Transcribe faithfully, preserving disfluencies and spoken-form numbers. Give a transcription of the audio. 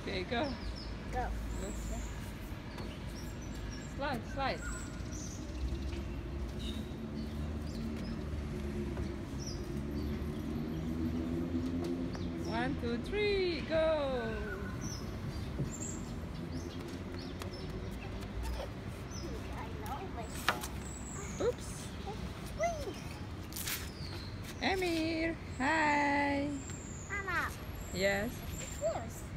Okay, go. Go. Slide, slide. One, two, three, go. Oops. Ammar, hi. Mama, Yes. here's